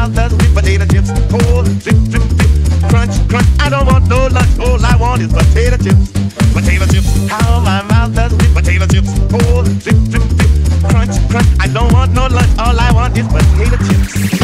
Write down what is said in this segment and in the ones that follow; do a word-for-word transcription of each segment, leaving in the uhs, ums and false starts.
mouth does sweet potato chips. Oh, drip, drip, drip, crunch, crunch. I don't want no lunch. All I want is potato chips. Potato chips. How my mouth does sweet potato chips. Oh, drip, drip, drip, crunch, crunch. I don't want no lunch. All I want is potato chips.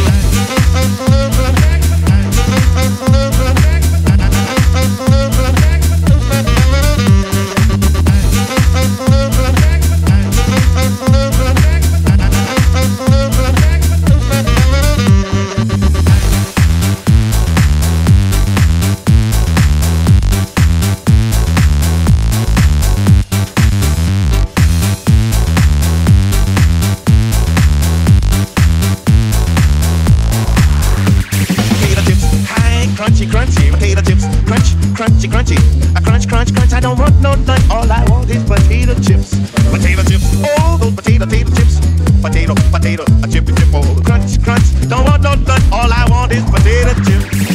Crunchy, crunchy, potato chips. Crunch, crunchy, crunchy. A crunch, crunch, crunch. I don't want no lunch. All I want is potato chips. Potato chips. Oh, those potato, potato chips. Potato, potato, a chip, chip. Oh, crunch, crunch. Don't want no lunch. All I want is potato chips.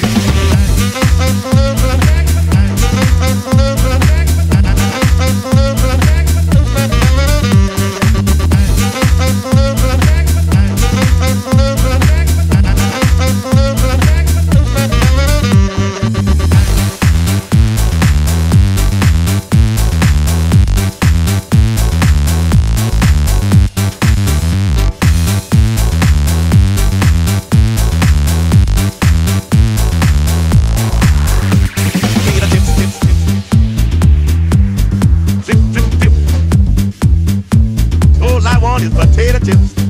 Potato chips.